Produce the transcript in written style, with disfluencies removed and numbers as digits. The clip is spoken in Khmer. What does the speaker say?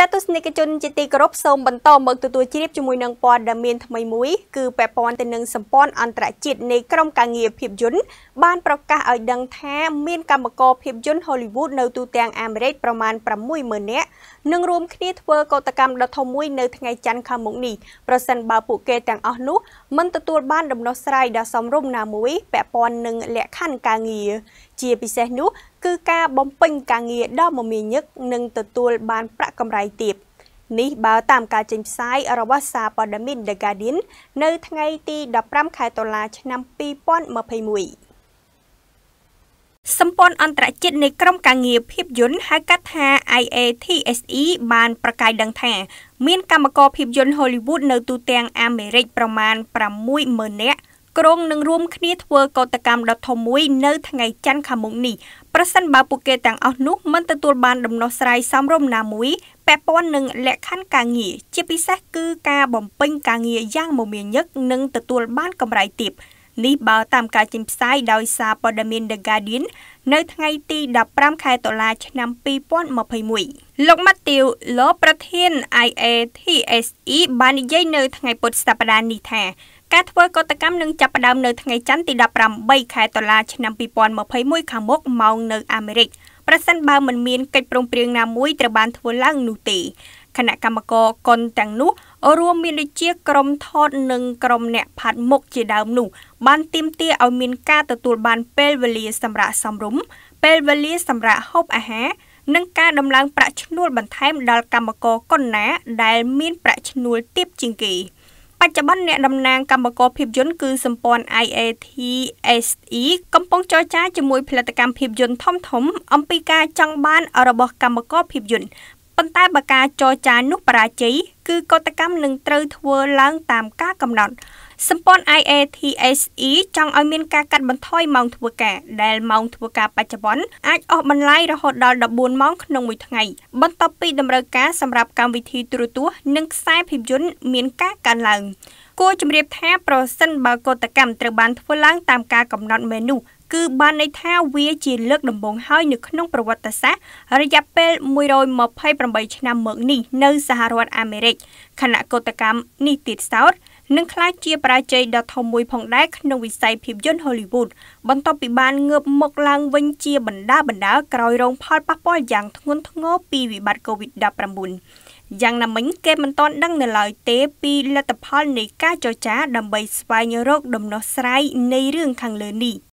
ចាទស្សនិកជនជាទីគោរពសូមបន្តមកទទួលជ្រាបជាមួយនឹងព័ត៌មានថ្មីមួយគឺពាក់ព័ន្ធទៅនឹងសម្ព័ន្ធអន្តរជាតិនៃក្រុមការងារភាពយន្តបានប្រកាសឲ្យដឹងថាមានកម្មករភាពយន្ត Hollywood នៅទូទាំងអាមេរិកប្រមាណ 60,000 នាក់នឹងរួមគ្នាធ្វើកោតកម្មដ៏ធំមួយនៅថ្ងៃច័ន្ទខាងមុខនេះប្រសិនបើពួកគេទាំងអស់នោះមិនទទួលបានដំណោះស្រាយដ៏សមរម្យណាមួយពាក់ព័ន្ធនឹងលក្ខខណ្ឌការងារជាពិសេសនោះគឺការបំពេញការងារដ៏មមាញឹកនិងទទួលបានប្រាក់កម្រៃទាបនេះបើតាមការចេញផ្សាយរបស់សារព័ត៌មាន The Guardian នៅថ្ងៃទី15 ខែតុលាឆ្នាំ 2021 សម្ព័ន្ធអន្តរជាតិនៃក្រុមការងារភាពយន្តហៅកាត់ថា IATSE បានប្រកាសដឹងថាមានកម្មករភាពយន្ត Hollywood នៅទូទាំងអាមេរិកប្រមាណ 60,000 នាក់ក្រុងនឹងរួមគ្នាធ្វើកោតកម្មដ៏ធំមួយនៅថ្ងៃច័ន្ទខាងមុខនេះប្រសិនបើពួកគេទាំងអស់នោះមិនទទួលបានដំណោះស្រាយសមរម្យណាមួយពាក់ព័ន្ធនឹងលក្ខខណ្ឌការងារជាពិសេសគឺការបំពេញការងារយ៉ាងមមាញឹកនិងទទួលបានកម្រៃទាបនេះបើតាមការចេញផ្សាយដោយសារព័ត៌មាន The Guardian នៅថ្ងៃទី15 ខែតុលាឆ្នាំ 2021 លោក Matthew Law ប្រធាន IATSE បាននិយាយនៅថ្ងៃពុធសប្តាហ៍នេះថាការធ្វើកោតកម្មនឹងចាប់ផ្ដើមនៅថ្ងៃច័ន្ទទី18 ខែតុលាឆ្នាំ 2021 ខាងមុខម៉ោងនៅអាមេរិកប្រសិនបើមិនមានកិច្ចព្រមព្រៀងណាមួយត្រូវបានធ្វើឡើងនោះទេគណៈកម្មការកុនទាំងនោះរួមមានដូចជាក្រុមថតនិងក្រុមអ្នកផាត់មុខជាដើមនោះបានទាមទារឲ្យមានការទទួលបានពេលវេលាសម្រាប់សមរម្យពេលវេលាសម្រាប់ហូបអាហារនិងការដំឡើងប្រាក់ឈ្នួលបន្ថែមដល់កម្មករកុនណាដែលមានប្រាក់ឈ្នួលទាបជាងគេបច្ចុប្បន្នអ្នកតំណាងកម្មករភាពយន្តគឺសម្ព័ន្ធ IATSE កំពុងចរចាជាមួយផលិតកម្មភាពយន្តធំៗអំពីការចង់បានរបស់កម្មករភាពយន្តប៉ុន្តែបើការចរចានោះបរាជ័យគឺកោតកម្មនឹងត្រូវធ្វើឡើងតាមការកំណត់សម្ព័ន្ធ IATSE ចង់ឲ្យមានការកាត់បន្ថយម៉ោងធ្វើការដែលម៉ោងធ្វើការបច្ចុប្បន្នអាចអស់បន្លាយរហូតដល់14ម៉ោងក្នុងមួយថ្ងៃបន្ទាប់ពីតម្រូវការសម្រាប់កម្មវិធីទូរទស្សន៍និងខ្សែភាពយន្តមានការកើនឡើងគួរជម្រាបថាប្រសិនបើកោតកម្មត្រូវបានធ្វើឡើងតាមការកំណត់មែននោះគឺបានន័យថាវាជាលើកដំបូងហើយនៅក្នុងប្រវត្តិសាស្ត្ររយៈពេល128ឆ្នាំមកនេះនៅសហរដ្ឋអាមេរិកខណៈកោតកម្មនេះទៀតសោតនឹងក្លាយជាបរាជ័យដ៏ធំមួយផងដែរក្នុងវិស័យភាពយន្ត Hollywood បន្ទាប់ពីបានងើបមកឡើងវិញជាបណ្ដាក្រោយរងផលប៉ះពាល់យ៉ាងធ្ងន់ធ្ងរពីវិបត្តិ COVID-19 យ៉ាងណាមិញគេមិនទាន់ដឹងនៅឡើយទេពីលទ្ធផលនៃការចរចាដើម្បីស្វែងរកដំណោះស្រាយនៃរឿងខាងលើនេះ